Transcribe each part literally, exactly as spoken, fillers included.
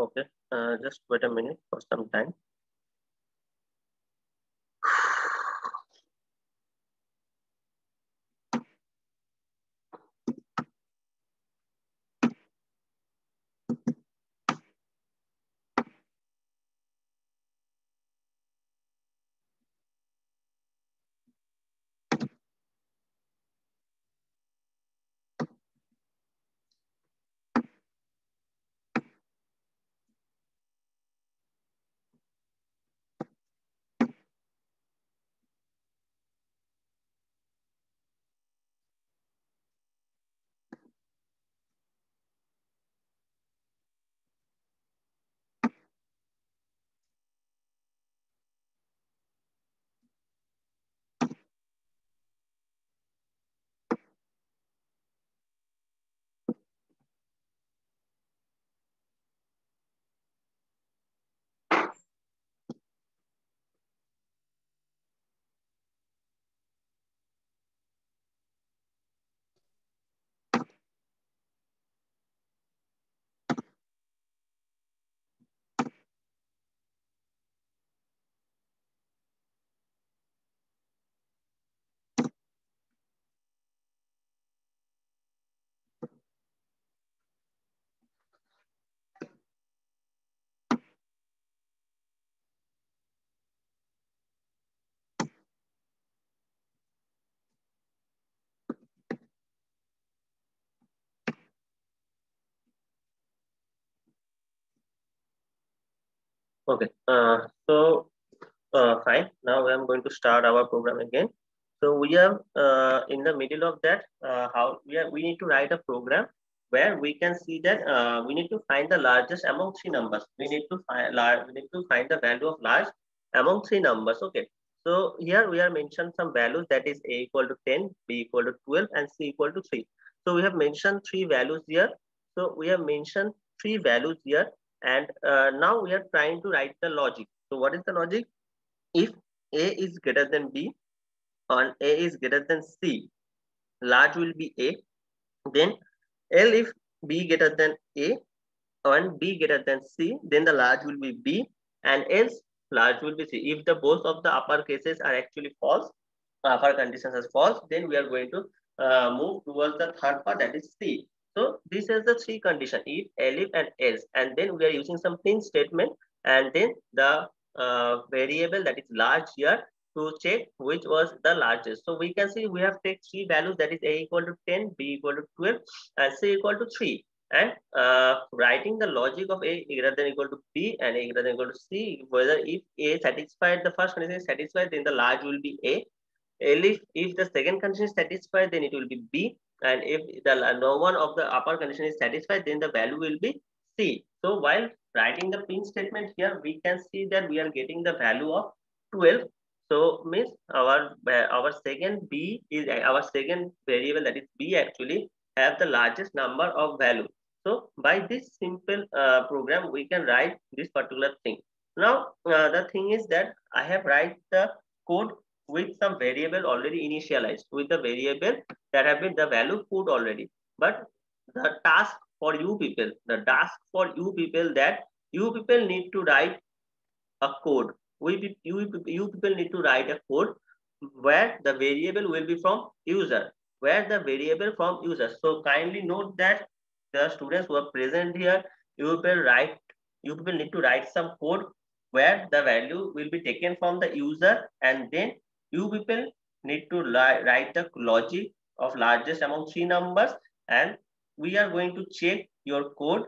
Okay, uh, just wait a minute for some time. Okay, uh, so uh, fine. Now I am going to start our program again. So we are uh, in the middle of that. Uh, how we are? We need to write a program where we can see that uh, we need to find the largest among three numbers. We need to find large. We need to find the value of large among three numbers. Okay. So here we are mentioned some values, that is a equal to ten, b equal to twelve, and c equal to three. So we have mentioned three values here. So we have mentioned three values here, and uh, now we are trying to write the logic. So what is the logic? If a is greater than b and a is greater than c, large will be a. Then L, if b greater than a and b greater than c, then the large will be b, and else large will be c. If the both of the upper cases are actually false, upper conditions as false, then we are going to uh, move towards the third part, that is c. So this is the three condition: if, elif, and else, and then we are using some print statement, and then the uh, variable, that is large here, to check which was the largest. So we can see we have take three values, that is a equal to ten, b equal to twelve, and c equal to three. And uh, writing the logic of a greater than equal to b and a greater than equal to c, whether if a satisfied, the first condition is satisfied, then the large will be a. If, if the second condition is satisfied, then it will be b, and if the no one of the upper condition is satisfied, then the value will be c. So while writing the print statement here, we can see that we are getting the value of twelve. So means our our second b is our second variable, that is b, actually have the largest number of value. So by this simple uh, program, we can write this particular thing. Now uh, the thing is that I have write the code with some variable already initialized, with the variable that have been the value put already. But the task for you people, the task for you people, that you people need to write a code. We you, you people need to write a code where the variable will be from user, where the variable from user. So kindly note that the students who are present here, you people write, you people need to write some code where the value will be taken from the user, and then you people need to write the logic of largest among three numbers, and we are going to check your code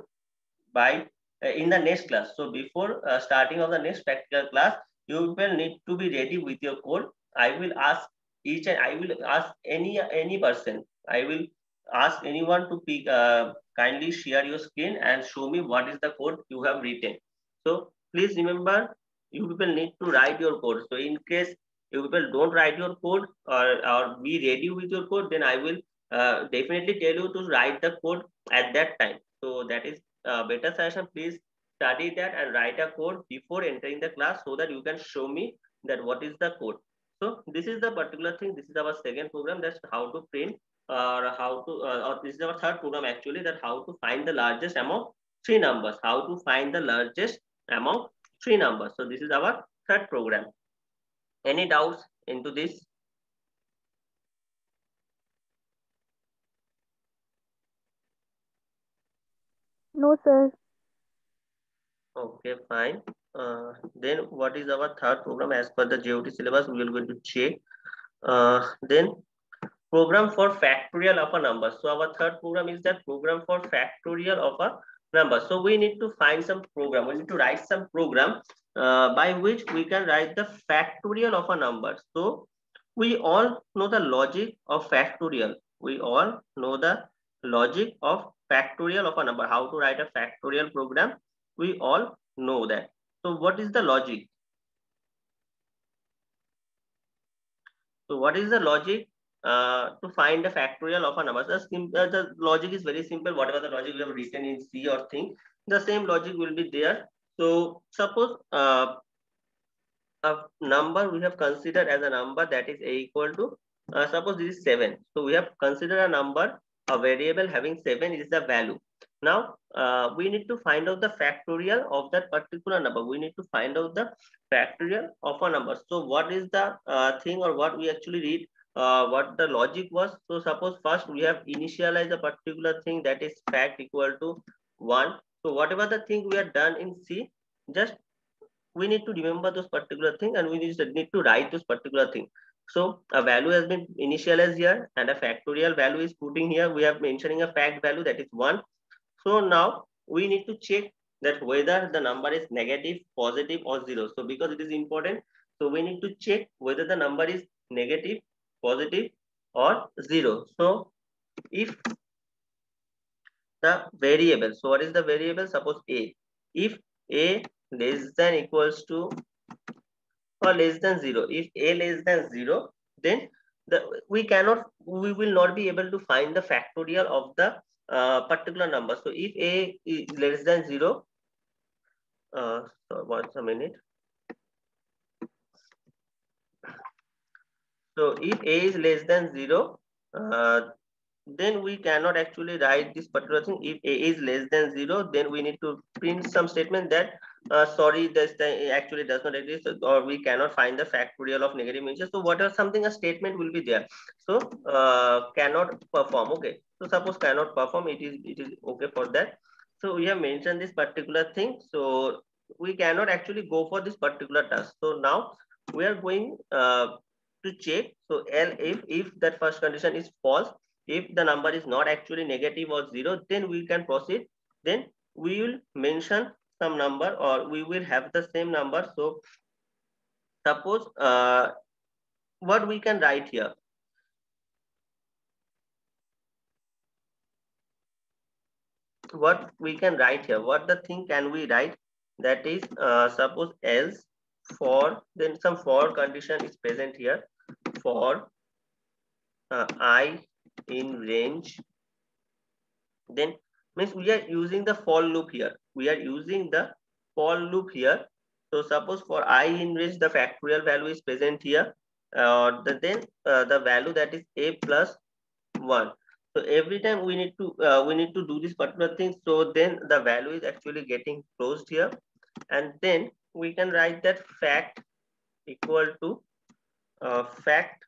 by uh, in the next class. So before uh, starting of the next practical class, you will need to be ready with your code. I will ask each and I will ask any any person. I will ask anyone to pick, uh, kindly share your screen and show me what is the code you have written. So please remember, you people need to write your code. So in case you people don't write your code, or, or be ready with your code, then I will uh, definitely tell you to write the code at that time. So that is uh, better suggestion. Please study that and write a code before entering the class, so that you can show me that what is the code. So this is the particular thing. This is our second program, that's how to print, or how to uh, or this is our third program actually, that how to find the largest among three numbers. How to find the largest among three numbers. So this is our third program. Any doubts into this? No, sir. Okay, fine. Uh, then what is our third program as per the J O T syllabus? We will going to check. Uh, then program for factorial of a number. So our third program is that program for factorial of a number. So we need to find some program. We need to write some program uh, by which we can write the factorial of a number. So we all know the logic of factorial. We all know the logic of factorial of a number. How to write a factorial program? We all know that. So what is the logic? So what is the logic uh, to find the factorial of a number? The, uh, the logic is very simple. Whatever the logic we have written in C or thing, the same logic will be there. So suppose uh, a number we have considered as a number that is a equal to, uh, suppose this is seven. So we have considered a number, a variable having seven is the value. Now uh, we need to find out the factorial of that particular number. We need to find out the factorial of a number. So what is the uh, thing or what we actually read, uh, what the logic was. So suppose first we have initialized a particular thing that is fact equal to one. So whatever the thing we have done in C, just we need to remember those particular thing and we need to, need to write this particular thing. So a value has been initialized here and a factorial value is putting here. We are mentioning a fact value that is one. So now we need to check that whether the number is negative, positive or zero. So because it is important, so we need to check whether the number is negative, positive or zero. So if the variable, so what is the variable? Suppose a, if a less than equals to or less than zero, if a less than zero, then the we cannot we will not be able to find the factorial of the uh, particular number. So if a is less than zero, uh, so once a minute. So if a is less than zero, uh, then we cannot actually write this particular thing. If a is less than zero, then we need to print some statement that uh, sorry, this actually does not exist, or we cannot find the factorial of negative integers. So what are something a statement will be there. So uh, cannot perform. Okay. So suppose cannot perform, it is it is okay for that. So we have mentioned this particular thing. So we cannot actually go for this particular task. So now we are going uh, to check. So L if if that first condition is false, if the number is not actually negative or zero, then we can proceed. Then we will mention some number or we will have the same number. So suppose uh, what we can write here. What we can write here, what the thing can we write, that is uh, suppose else for, then some for condition is present here. For uh, I in range, then means we are using the for loop here. We are using the for loop here. So suppose for I in which the factorial value is present here, uh, the, then uh, the value that is a plus one. So every time we need to uh, we need to do this particular thing. So then the value is actually getting closed here, and then we can write that fact equal to uh, fact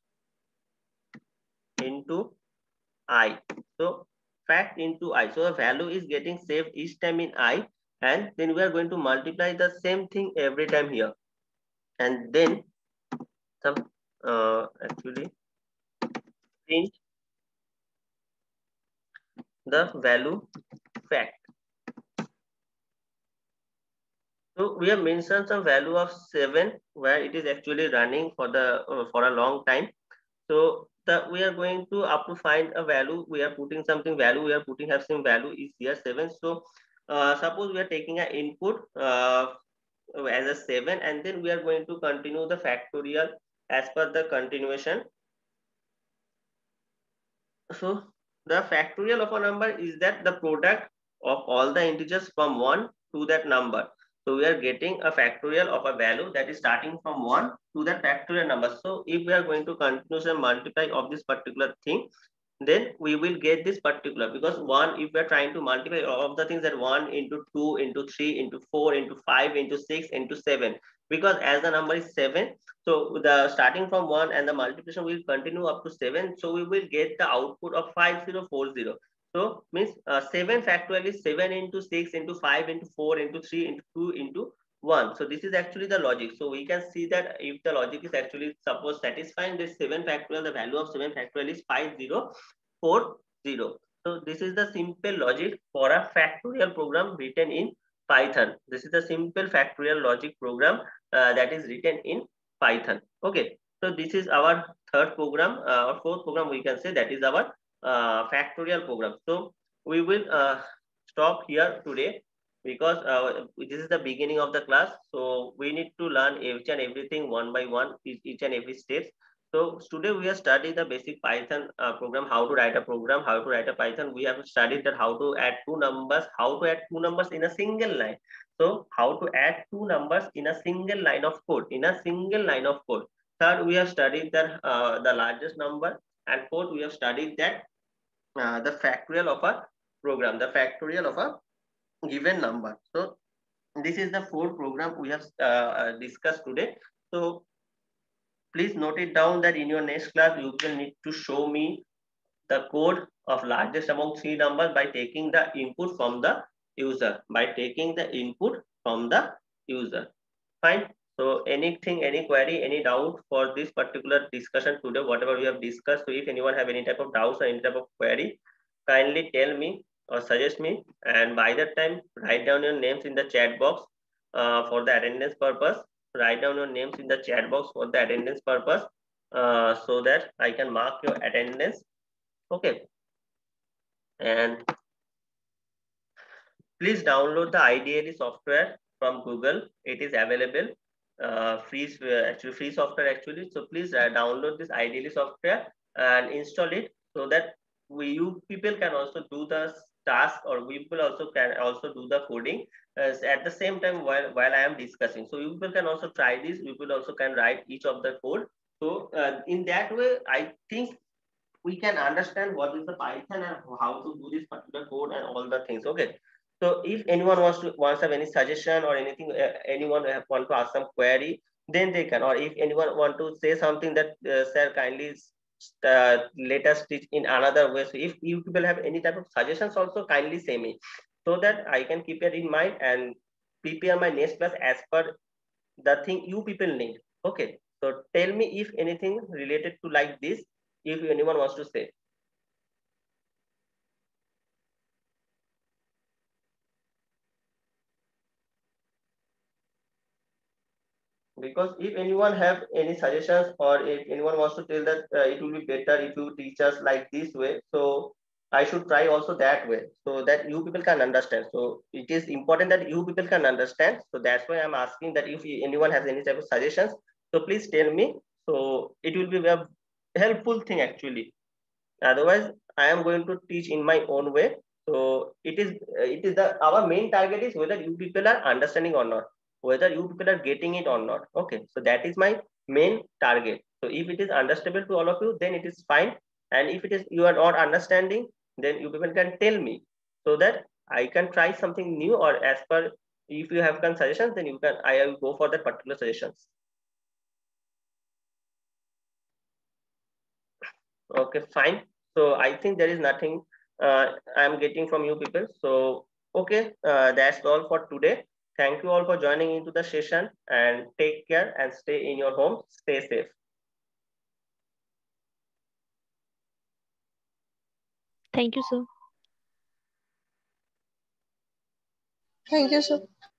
into I. So fact into I. So the value is getting saved each time in I, and then we are going to multiply the same thing every time here, and then some uh, actually print the value fact. So we have mentioned some value of seven where it is actually running for the uh, for a long time. So the we are going to up to find a value. We are putting something value. We are putting have some value is here seven. So uh, suppose we are taking an input uh, as a seven, and then we are going to continue the factorial as per the continuation. So the factorial of a number is that the product of all the integers from one to that number. So we are getting a factorial of a value that is starting from one to that factorial number. So if we are going to continuously multiply of this particular thing, then we will get this particular, because one, if we are trying to multiply all of the things, that one into two into three into four into five into six into seven, because as the number is seven, so the starting from one and the multiplication will continue up to seven, so we will get the output of five zero four zero. So means uh, seven factorial is seven into six into five into four into three into two into one. So this is actually the logic. So we can see that if the logic is actually suppose satisfying this seven factorial, the value of seven factorial is five zero four zero. So this is the simple logic for a factorial program written in Python. This is the simple factorial logic program uh, that is written in Python. Okay. So this is our third program uh, or fourth program, we can say, that is our uh, factorial program. So we will uh, stop here today, because uh, this is the beginning of the class. So we need to learn each and everything one by one, each, each and every step. So today we are studying the basic Python uh, program, how to write a program, how to write a Python. We have studied that how to add two numbers, how to add two numbers in a single line. So how to add two numbers in a single line of code, in a single line of code. Third, we have studied that uh, the largest number, and fourth, we have studied that uh, the factorial of a program, the factorial of a given number. So this is the fourth program we have uh, discussed today. So please note it down that in your next class, you will need to show me the code of largest among three numbers by taking the input from the user, by taking the input from the user. Fine. So anything, any query, any doubt for this particular discussion today, whatever we have discussed. So if anyone have any type of doubts or any type of query, kindly tell me or suggest me. And by that time, write down your names in the chat box uh, for the attendance purpose. Write down your names in the chat box for the attendance purpose uh, so that I can mark your attendance. Okay. And please download the I D L E software from Google. It is available, uh, free, uh, actually free software actually. So please uh, download this I D L E software and install it, so that we you people can also do the task, or we people also can also do the coding uh, at the same time while while I am discussing. So you people can also try this. You people also can write each of the code. So uh, in that way, I think we can understand what is the Python and how to do this particular code and all the things. Okay. So if anyone wants to wants to have any suggestion or anything, uh, anyone want to ask some query, then they can. Or if anyone want to say something that uh, sir kindly uh, let us teach in another way. So if you people have any type of suggestions, also kindly say me, so that I can keep it in mind and prepare my next class as per the thing you people need. Okay. So tell me if anything related to like this, if anyone wants to say. Because if anyone have any suggestions, or if anyone wants to tell that uh, it will be better if you teach us like this way, so I should try also that way, so that you people can understand. So it is important that you people can understand. So that's why I'm asking that if anyone has any type of suggestions, so please tell me. So it will be a helpful thing actually. Otherwise, I am going to teach in my own way. So it is it is the our main target is whether you people are understanding or not, whether you people are getting it or not. Okay, so that is my main target. So if it is understandable to all of you, then it is fine. And if it is you are not understanding, then you people can tell me, so that I can try something new, or as per if you have some suggestions, then you can I will go for that particular suggestions. Okay, fine. So I think there is nothing uh, I'm getting from you people. So, okay, uh, that's all for today. Thank you all for joining into the session, and take care and stay in your home. Stay safe. Thank you, sir. Thank you, sir.